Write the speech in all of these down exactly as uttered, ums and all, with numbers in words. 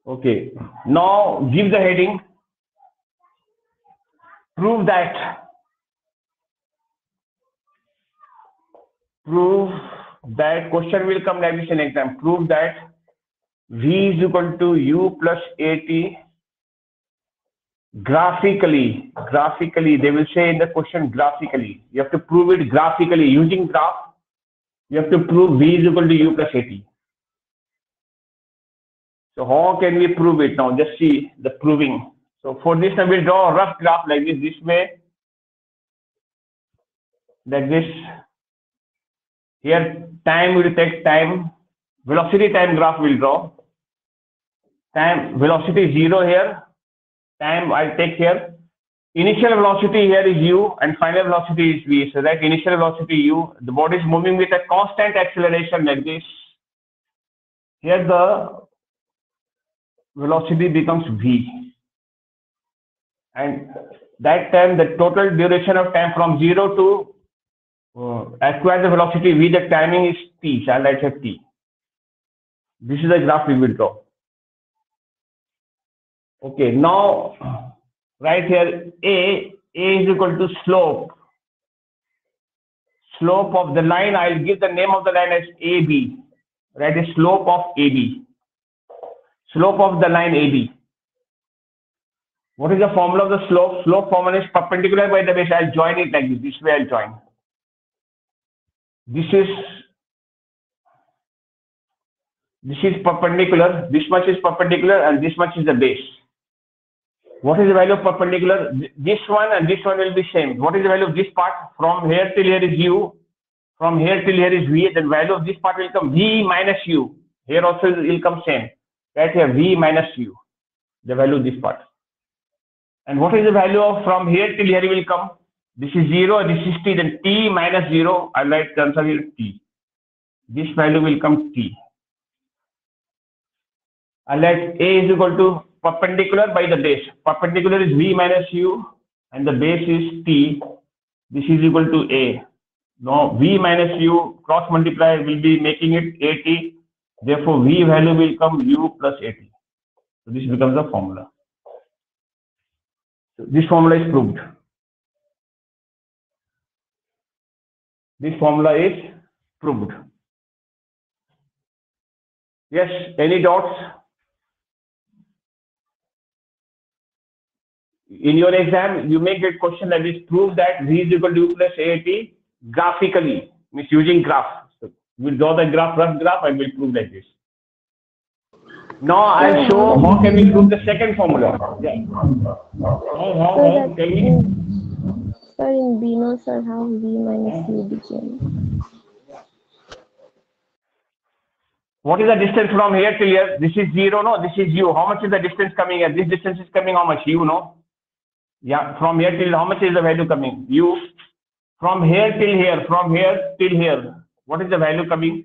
Okay. Now give the heading. Prove that. Prove that. Question will come like this in exam. Prove that V is equal to U plus AT graphically. Graphically, they will say in the question graphically. You have to prove it graphically using graph. You have to prove V is equal to U plus AT. So how can we prove it now? Just see the proving. So for this, I will draw a rough graph like this, this way, like this. Here, time will take time. Velocity time graph will draw. Time velocity zero here. Time I'll take here. Initial velocity here is U and final velocity is V. So that initial velocity U, the body is moving with a constant acceleration like this. Here the velocity becomes V. And that time the total duration of time from zero to uh, acquire the velocity V, the timing is T. Shall I say T? This is the graph we will draw. Okay, now right here A, A is equal to slope. Slope of the line, I'll give the name of the line as A B. Right, the slope of A B. Slope of the line A B. What is the formula of the slope? Slope formula is perpendicular by the base. I'll join it like this. This way I'll join. This is this is perpendicular. This much is perpendicular and this much is the base. What is the value of perpendicular? This one and this one will be same. What is the value of this part? From here till here is U. From here till here is V. The value of this part will come V minus U. Here also it will come same. Right here V minus U. The value of this part. And what is the value of from here till here will come? This is zero, this is T, then T minus zero. I write the answer here T. This value will come T. I let A is equal to perpendicular by the base. Perpendicular is V minus U and the base is T. This is equal to A. Now V minus U cross multiply will be making it A T. Therefore V value will come U plus A T. So this becomes the formula. So this formula is proved. This formula is proved. Yes, any doubts? In your exam, you make a question like this, prove that V is equal to U plus A T graphically, means using graph. So we'll draw the graph, rough graph, and we'll prove like this. Now I'll show how can we prove the second formula. Yeah. How, how, how, tell me. Sir, in Bino, sir, how V minus U became? What is the distance from here till here? This is zero, no? This is U. How much is the distance coming here? This distance is coming how much? U, no? Yeah, from here till how much is the value coming? U. From here till here, from here till here, what is the value coming?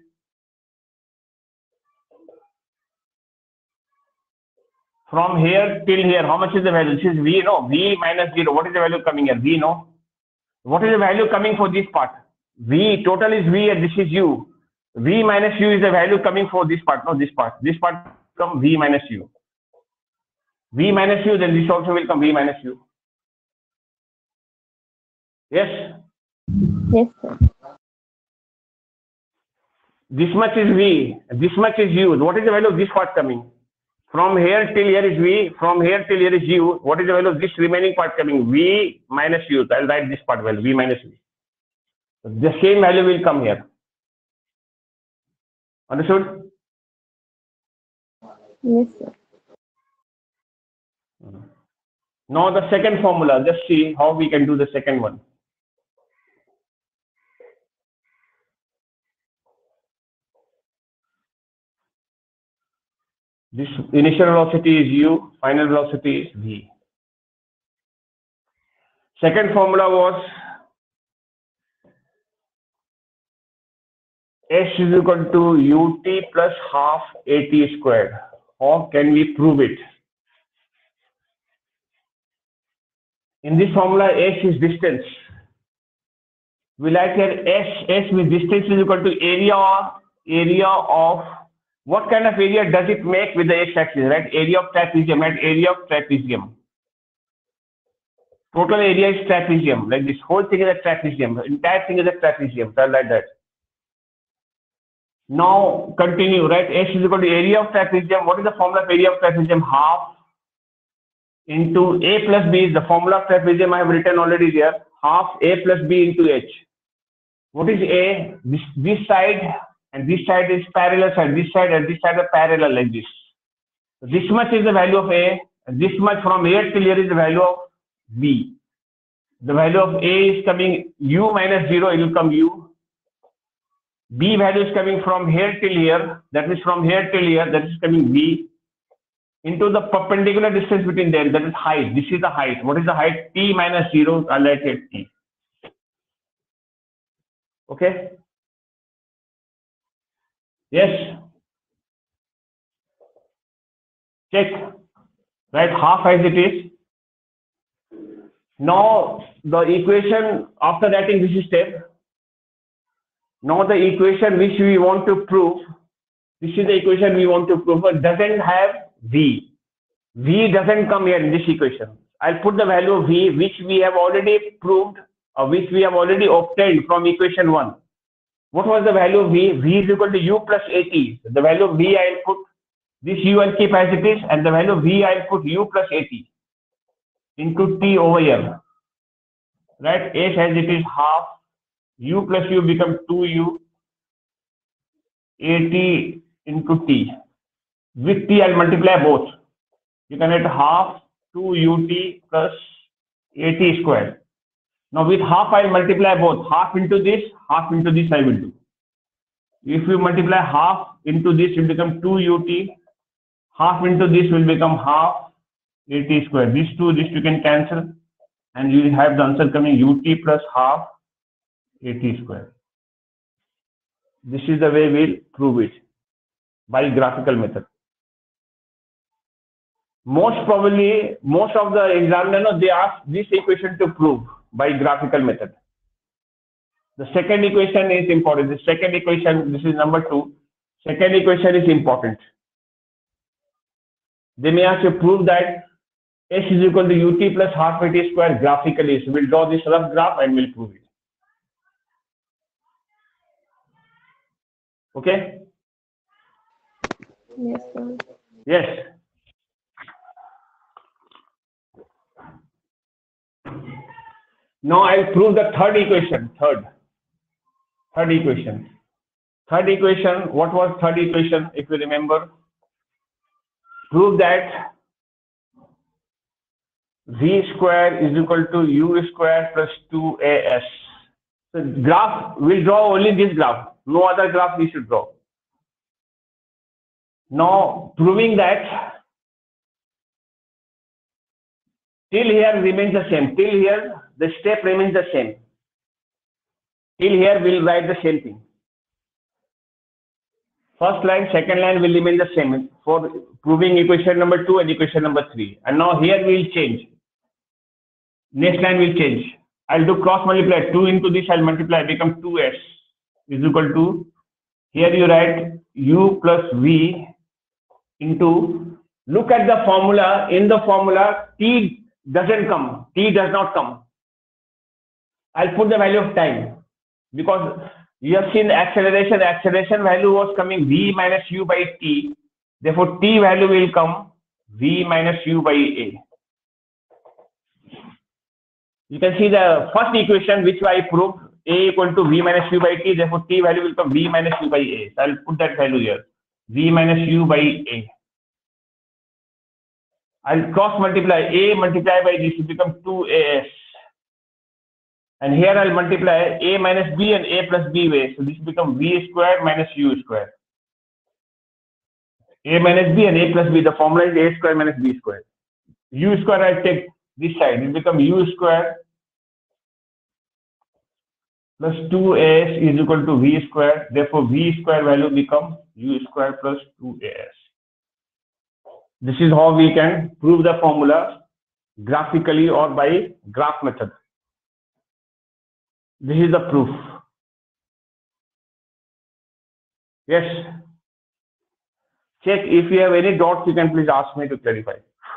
From here till here, how much is the value? This is V, no? V minus zero. What is the value coming here? V, no? What is the value coming for this part? V, total is V and this is U. V minus U is the value coming for this part, no? This part. This part come V minus U. V minus U, then this also will come V minus U. Yes? Yes, sir. This much is V, this much is U. What is the value of this part coming? From here till here is V, from here till here is U. What is the value of this remaining part coming? V minus U. I'll write this part value, V minus U. The same value will come here. Understood? Yes, sir. Now the second formula, just see how we can do the second one. This initial velocity is U, final velocity is V. Second formula was S is equal to Ut plus half At squared. How can we prove it? In this formula, S is distance. We like here S, S with distance is equal to area, area of what kind of area does it make with the x-axis, right? Area of trapezium, right? Area of trapezium. Total area is trapezium, like this whole thing is a trapezium. Entire thing is a trapezium, so like that. Now continue, right? S is equal to area of trapezium. What is the formula of area of trapezium? Half into A plus B is the formula of trapezium. I have written already there. Half A plus B into H. What is A? This, this side and this side is parallel side. This side and this side are parallel like this. This much is the value of A. And this much from here till here is the value of B. The value of A is coming U minus zero. It will come U. B value is coming from here till here. That is from here till here. That is coming V. Into the perpendicular distance between them, that is height. This is the height. What is the height? T minus zero, I'll write it T. Okay? Yes? Check. Right, half as it is. Now, the equation, after writing this step, now the equation which we want to prove, this is the equation we want to prove, but doesn't have V. V doesn't come here in this equation. I'll put the value of V, which we have already proved, or which we have already obtained from equation one. What was the value of V? V is equal to U plus AT. The value of V I'll put, this U I'll keep as it is, and the value of V I'll put U plus AT into T over here. Right? H as it is half, U plus U become two U, AT into T. With T I'll multiply both. You can write half two U T plus AT squared. Now with half I'll multiply both. Half into this, half into this I will do. If you multiply half into this, it will become two U T. Half into this will become half AT squared. These two, this you can cancel, and you will have the answer coming U T plus half AT squared. This is the way we'll prove it by graphical method. Most probably, most of the examiners, they ask this equation to prove by graphical method. The second equation is important. The second equation, this is number two. Second equation is important. They may ask you to prove that S is equal to U T plus half A T square graphically. So we'll draw this rough graph and we'll prove it. Okay? Yes, sir. Yes. Now I'll prove the third equation. Third. Third equation. Third equation. What was third equation? If you remember, prove that V square is equal to U square plus two A S. So graph, we'll draw only this graph. No other graph we should draw. Now proving that till here remains the same. Till here the step remains the same. Till here we'll write the same thing. First line, second line will remain the same for proving equation number two and equation number three. And now here we'll change. Next line will change. I'll do cross multiply. two into this I'll multiply, become two S is equal to, here you write U plus V into, look at the formula. In the formula, T doesn't come. T does not come. I'll put the value of time because you have seen acceleration. The acceleration value was coming V minus U by T. Therefore, T value will come V minus U by A. You can see the first equation which I proved, A equal to V minus U by T. Therefore, T value will come V minus U by A. So I'll put that value here. V minus U by A. I'll cross multiply. A multiply by this will become two A S. And here I'll multiply A minus B and A plus B way. So this will become V square minus U square. A minus B and A plus B. The formula is A square minus B square. U square I'll take this side. It will become U square plus two A S is equal to V square. Therefore, V square value become U square plus two A S. This is how we can prove the formula graphically or by graph method. This is the proof. Yes. check if you have any doubts, you can please ask me to clarify.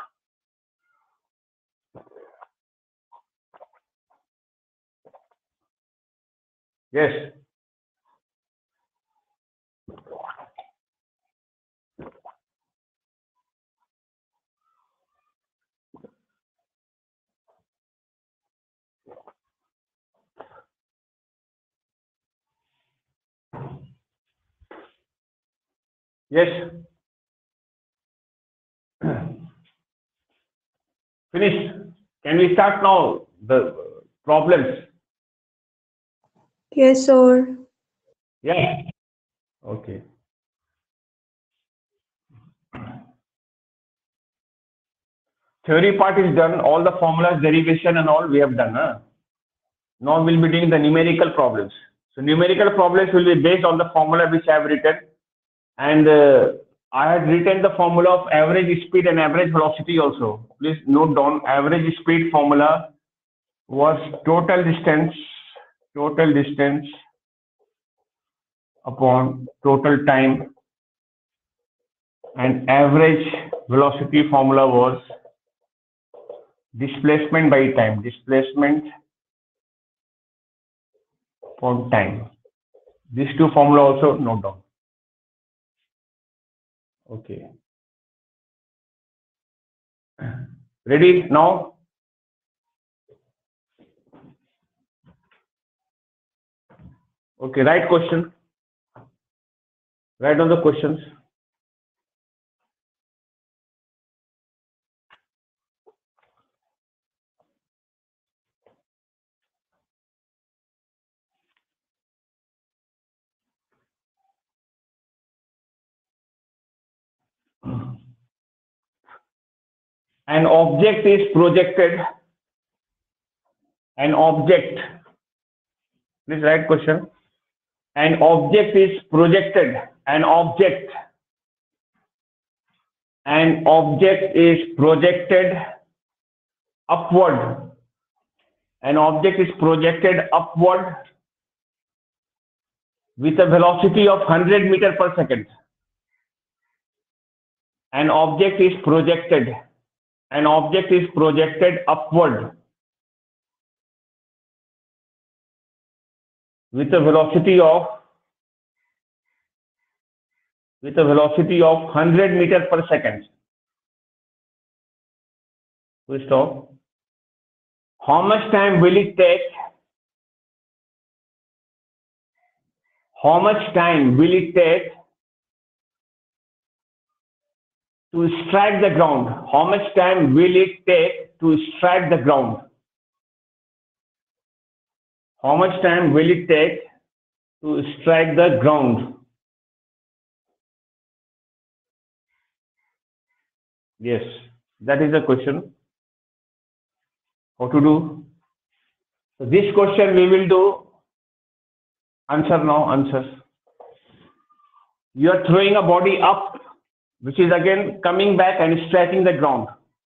Yes. Yes. Finished. Can we start now the problems? Yes, sir. Yeah. Okay. Theory part is done. All the formulas, derivation and all we have done. Huh? Now we'll be doing the numerical problems. So numerical problems will be based on the formula which I have written. And uh, I had written the formula of average speed and average velocity also. Please note down average speed formula was total distance, total distance upon total time, and average velocity formula was displacement by time, displacement upon time. These two formula also note down. Okay. Ready now? Okay, write question. Write down the questions. An object is projected. An object. Please write question. An object is projected. An object. An object is projected upward. An object is projected upward with a velocity of one hundred meter per second. An object is projected. An object is projected upward with a velocity of with a velocity of one hundred meter per second. We stop. How much time will it take? How much time will it take to strike the ground? How much time will it take to strike the ground? How much time will it take to strike the ground? Yes, that is the question. How to do? So this question we will do. Answer now, answer. You are throwing a body up, which is again coming back and striking the ground.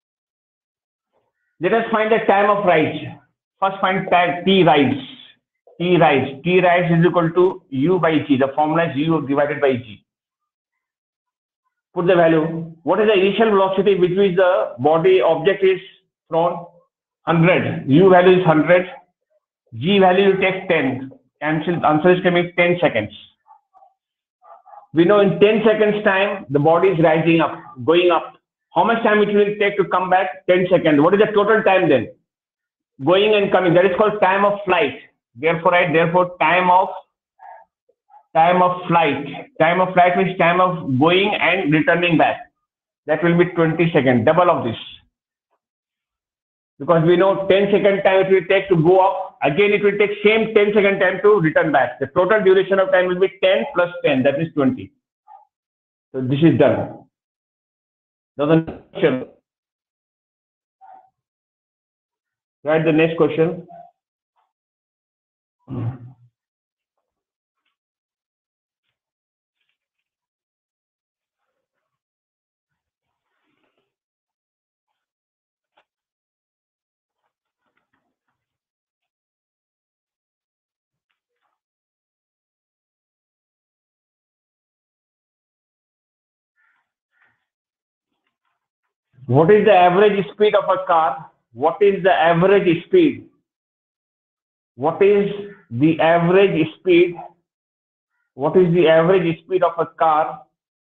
Let us find the time of rise. First find time t rise. T rise. T rise is equal to u by g. The formula is u divided by g. Put the value. What is the initial velocity with which the body object is thrown? one hundred. U value is one hundred. G value you take ten. Cancel. Answer is coming ten seconds. We know in ten seconds time the body is rising up, going up. How much time it will take to come back? ten seconds. What is the total time then? Going and coming. That is called time of flight. Therefore, right, therefore time of time of flight. Time of flight means time of going and returning back. That will be twenty seconds, double of this. Because we know ten second time it will take to go up. Again, it will take same ten second time to return back. The total duration of time will be ten plus ten, that is twenty. So this is done. Now the next question. Write the next question. What is the average speed of a car? What is the average speed? What is the average speed? What is the average speed of a car?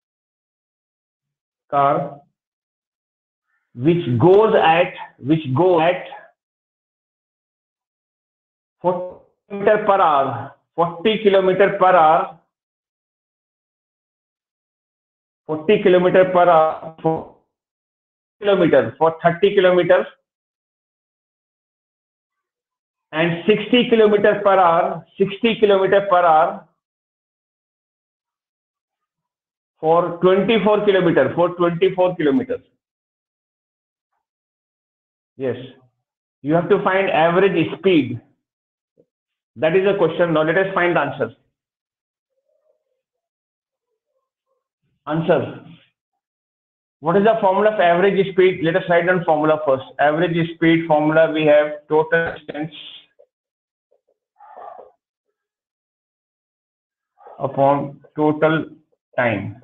Car which goes at which go at forty kilometer per hour, forty kilometer per hour, forty kilometer per hour, for kilometers for thirty kilometers, and sixty kilometer per hour, sixty kilometer per hour for twenty-four kilometers, for twenty-four kilometers. Yes, you have to find average speed. That is the question. Now let us find the answer. Answer. What is the formula of average speed? Let us write down formula first. Average speed formula, we have total distance upon total time.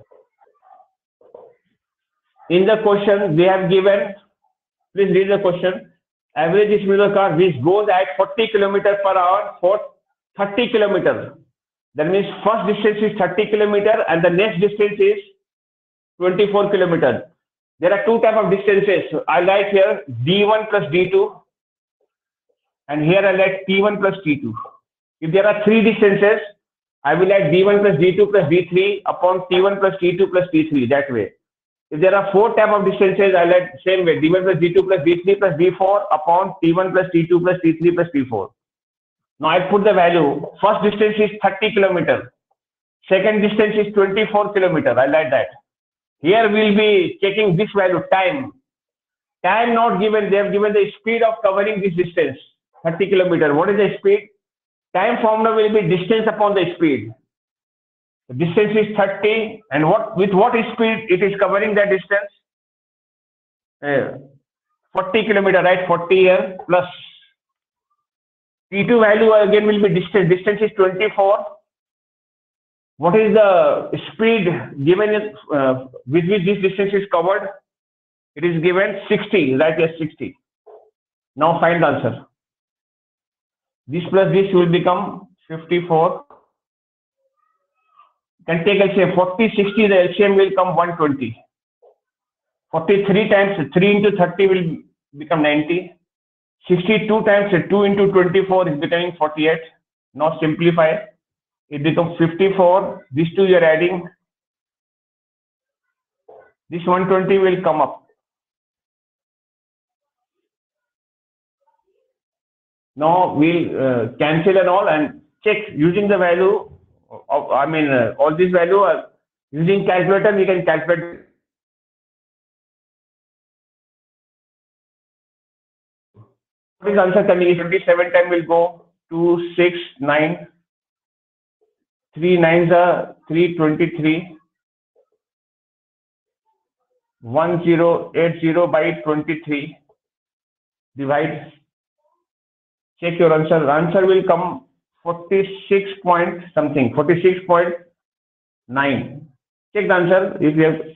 In the question, they have given, please read the question. Average speed of the car which goes at forty kilometers per hour for thirty kilometers. That means first distance is thirty kilometers and the next distance is twenty-four kilometers. There are two types of distances. I write here D one plus D two, and here I write T one plus T two. If there are three distances, I will add D one plus D two plus D three upon T one plus T two plus T three, that way. If there are four types of distances, I will add same way, D one plus D two plus D three plus D four upon T one plus T two plus T three plus T four. Now I put the value. First distance is thirty kilometers. Second distance is twenty-four kilometers. I like that. Here we'll be checking this value, time. Time not given. They have given the speed of covering this distance, thirty kilometers. What is the speed? Time formula will be distance upon the speed. The distance is thirty, and what with what speed it is covering that distance? Uh, forty kilometers, right? forty here plus T two value again will be distance. Distance is twenty-four. What is the speed given uh, with which this distance is covered? It is given sixty, right? Yes, sixty. Now find the answer. This plus this will become fifty-four. Can take L C M. forty, sixty, the L C M will come one hundred twenty. forty-three times three into thirty will become ninety. sixty-two times two into twenty-four is becoming forty-eight. Now simplify. It becomes fifty-four. These two you are adding. This one hundred twenty will come up. Now we'll uh, cancel and all and check using the value of, I mean, uh, all these value uh, using calculator we can calculate. What is answer coming? twenty-seven time will go two, six, nine. three nines are three twenty-three. one zero eight zero by twenty-three. Divide. Check your answer. The answer will come forty-six point something, forty-six point nine. Check the answer if you have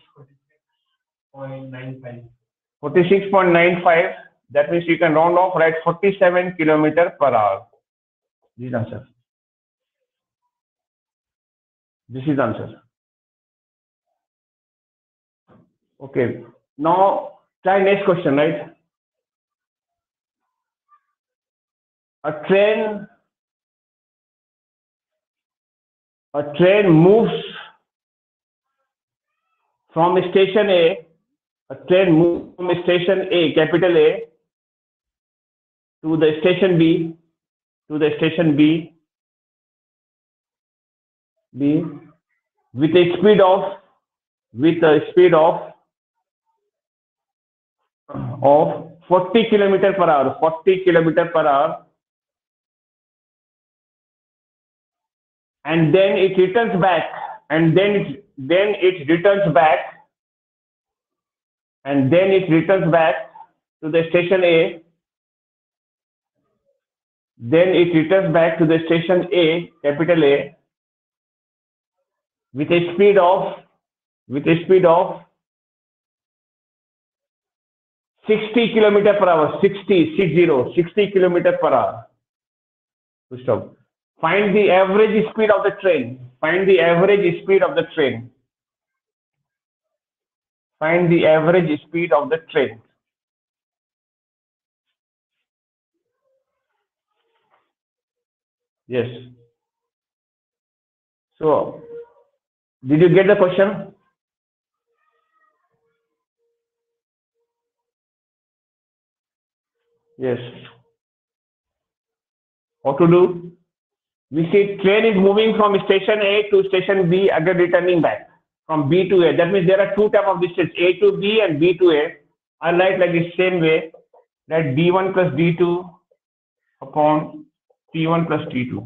forty-six point nine five. That means you can round off, write forty-seven kilometers per hour. This is answer. This is answer. Okay. Now try next question, right? A train, a train moves from station A, a train moves from station A, capital A, to the station B, to the station B, B, with a speed of, with a speed of, of forty kilometers per hour, forty kilometers per hour. And then it returns back, and then it, then it returns back, and then it returns back to the station A. Then it returns back to the station A, capital A, with a speed of, with a speed of sixty kilometer per hour, sixty, six zero, sixty kilometer per hour. Stop. Find the average speed of the train. Find the average speed of the train. Find the average speed of the train. Yes. So, did you get the question? Yes. What to do? We see train is moving from station A to station B, again returning back from B to A. That means there are two types of distance, A to B and B to A. I write like the same way, that D one plus D two upon T one plus T two.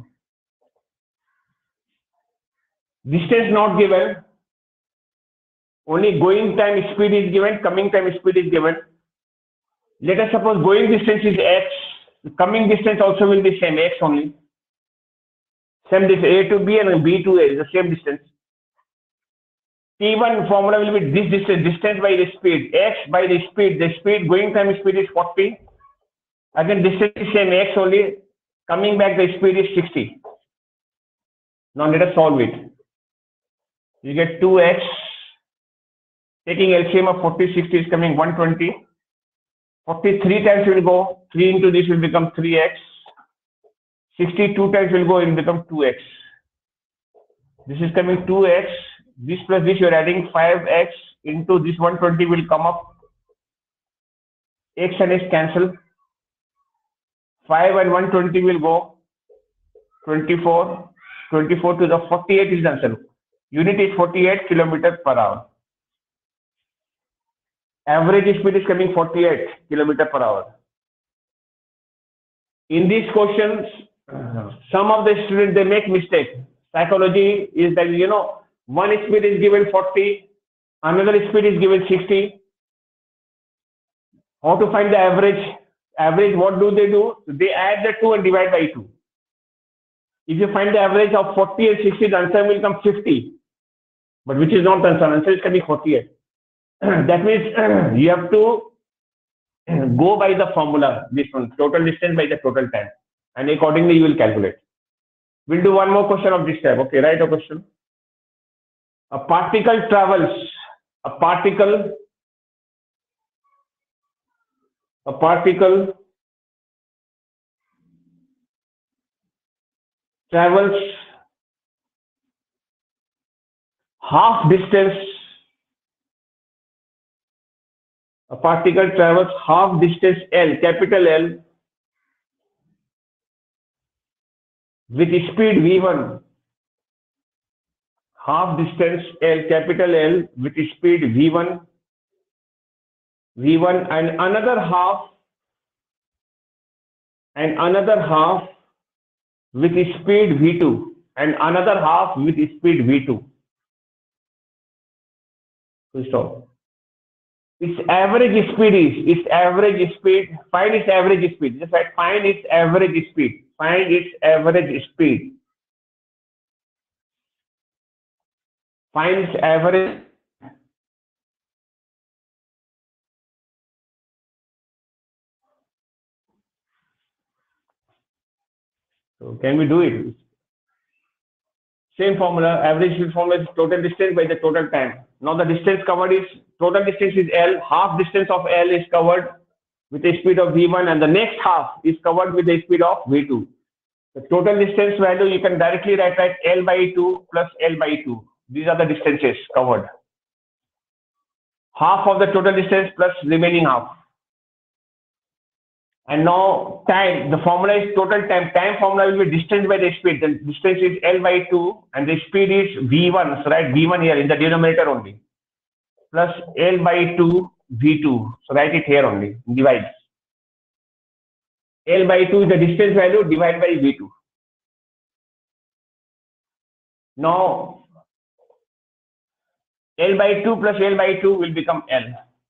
Distance not given, only going time speed is given, coming time speed is given. Let us suppose going distance is x, coming distance also will be same, x only. Same distance, A to B and B to A is the same distance. T one formula will be this distance, distance by the speed, x by the speed, the speed, going time speed is forty. Again distance is same, x only, coming back the speed is sixty. Now let us solve it. You get two x, taking L C M of forty, sixty is coming one hundred twenty. forty-three times will go, three into this will become three x. sixty-two times will go, it will become two x. This is coming two x. This plus this, you are adding five x into this one hundred twenty will come up. X and x cancel. five and one hundred twenty will go. twenty-four. twenty-four to the forty-eight is the answer. Unit is forty-eight kilometers per hour. Average speed is coming forty-eight kilometers per hour. In these questions, some of the students, they make mistake. Psychology is that, you know, one speed is given forty, another speed is given sixty. How to find the average? Average, what do they do? They add the two and divide by two. If you find the average of forty and sixty, the answer will come fifty. But which is not the answer. Answer is coming forty-eight. That means you have to go by the formula, this one, total distance by the total time. And accordingly, you will calculate. We'll do one more question of this type. Okay, write a question. A particle travels, a particle, a particle travels half distance, a particle travels half distance L, capital L, with speed v one, half distance L, capital L, with speed v one, v one, and another half, and another half with speed v two, and another half with speed v two. So stop. Its average speed is, its average speed, find its average speed. Just like find its average speed. Find its average speed. Find its average. So can we do it? Same formula, average speed formula is total distance by the total time. Now the distance covered is, total distance is L, half distance of L is covered with a speed of v one and the next half is covered with the speed of v two. The total distance value you can directly write as L by two plus L by two. These are the distances covered. Half of the total distance plus remaining half. And now time, the formula is total time. Time formula will be distance by the speed. The distance is L by two and the speed is v one. So write v one here in the denominator only. Plus L by two v two. So write it here only. Divide. L by two is the distance value, divided by v two. Now L by two plus L by two will become L.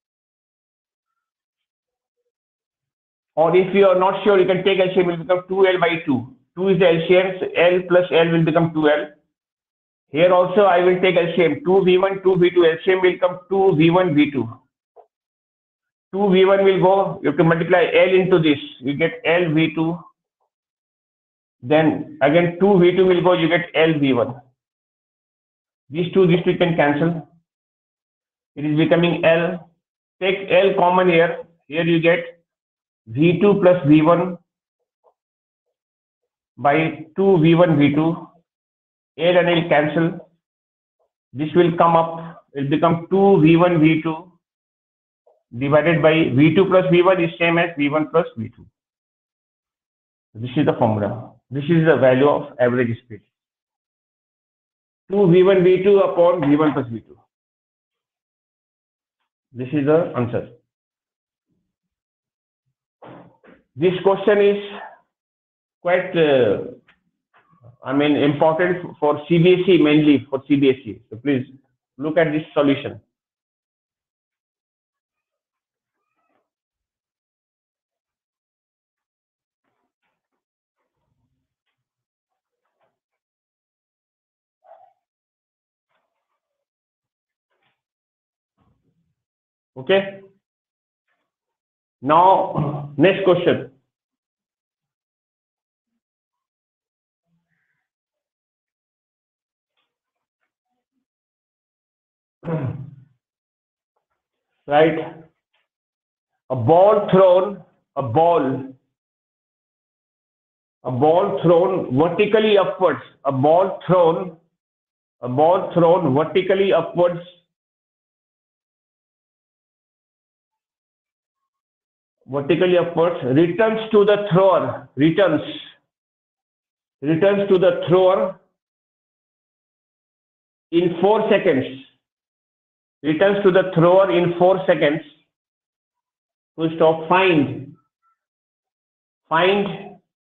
Or if you are not sure, you can take L C M, will become two L by two. two is the L C M, so L plus L will become two L. Here also I will take L C M, two v one, two v two, L C M will come two v one, v two. two V one will go, you have to multiply L into this, you get L V two. Then again two V two will go, you get L V one. These two, these two can cancel. It is becoming L. Take L common here. Here you get V two plus V one by two V one V two. L and L cancel. This will come up. It will become two V one V two divided by V two plus V one is same as V one plus V two. This is the formula. This is the value of average speed. two V one V two upon V one plus V two. This is the answer. This question is quite, uh, I mean, important for C B S E, mainly for C B S E. So please look at this solution. Okay. Now, next question. Right. A ball thrown, a ball, a ball thrown vertically upwards, a ball thrown, a ball thrown vertically upwards vertically upwards returns to the thrower, returns, returns to the thrower in four seconds, returns to the thrower in four seconds. Full stop. Find, find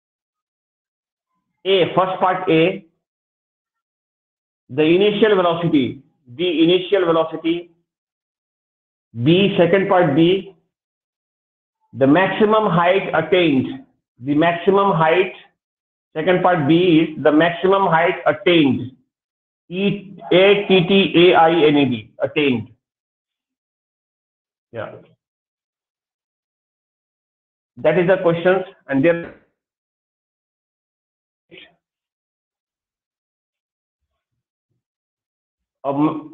A, first part A, the initial velocity, B, initial velocity, B, second part B, the maximum height attained, the maximum height, second part B is the maximum height attained, E, A, T, T, A, I, N, E, D, attained. Yeah. That is the questions, and then um,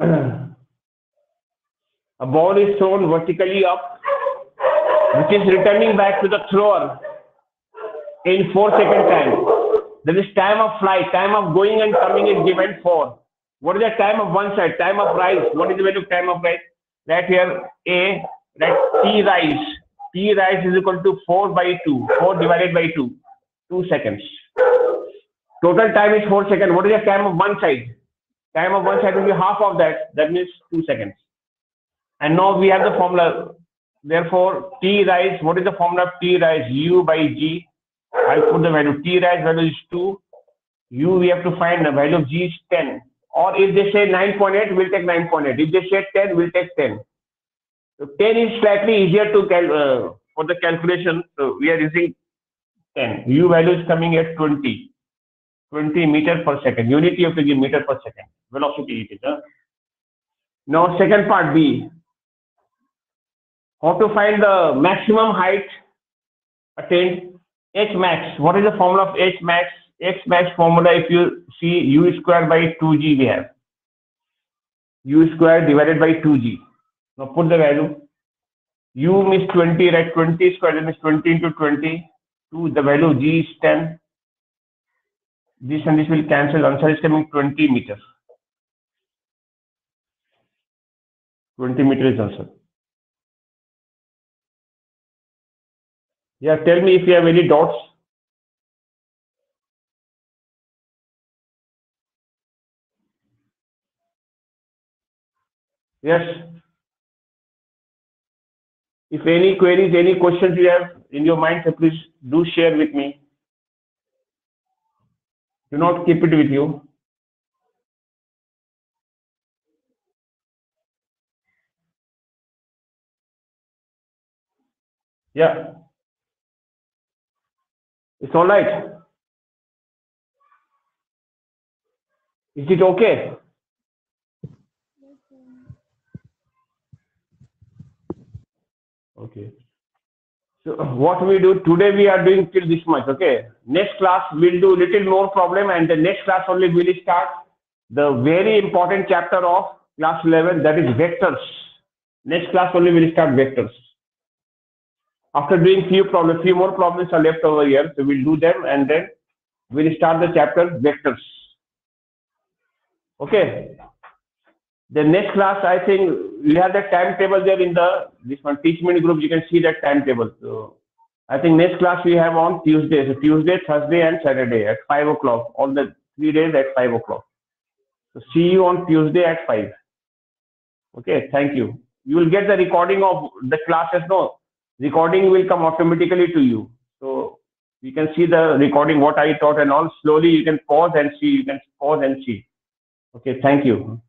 a ball is thrown vertically up, which is returning back to the thrower in four second time. That is time of flight, time of going and coming is given four. What is the time of one side? Time of rise. What is the value of time of rise? Right here, A, right, T rise. T rise is equal to four by two. four divided by two. two seconds. Total time is four seconds. What is the time of one side? Time of one side will be half of that. That means two seconds. And now we have the formula. Therefore, T rise, what is the formula of T rise? U by G. I'll put the value. T rise value is two. U, we have to find the value of G is ten. Or if they say nine point eight, we'll take nine point eight. If they say ten, we'll take ten. So ten is slightly easier to cal uh, for the calculation. So we are using ten. U value is coming at twenty. twenty meter per second. Unit you have to give meter per second. Velocity it is. Huh? Now second part B. How to find the maximum height attained? H max. What is the formula of H max? H max formula, if you see, U square by two G we have. U square divided by two G. Now put the value. U means twenty, right? twenty square means twenty into twenty. two, the value of G is ten. This and this will cancel. Answer is coming twenty meters. twenty meters is answer. Yeah, tell me if you have any doubts. Yes. If any queries, any questions you have in your mind, so please do share with me. Do not keep it with you. Yeah. It's all right. Is it okay? Okay. So what we do today, we are doing till this much. Okay. Next class we'll do little more problem, and the next class only we'll start the very important chapter of class eleven, that is vectors. Next class only we'll start vectors. After doing few problems, few more problems are left over here, so we'll do them and then we'll start the chapter vectors. Okay. The next class, I think we have the timetable there in the this one teach me group. You can see that timetable. So I think next class we have on Tuesday. So Tuesday, Thursday, and Saturday at five o'clock. All the three days at five o'clock. So see you on Tuesday at five. Okay. Thank you. You will get the recording of the classes. No, recording will come automatically to you. So you can see the recording what I taught and all. Slowly you can pause and see. You can pause and see. Okay. Thank you.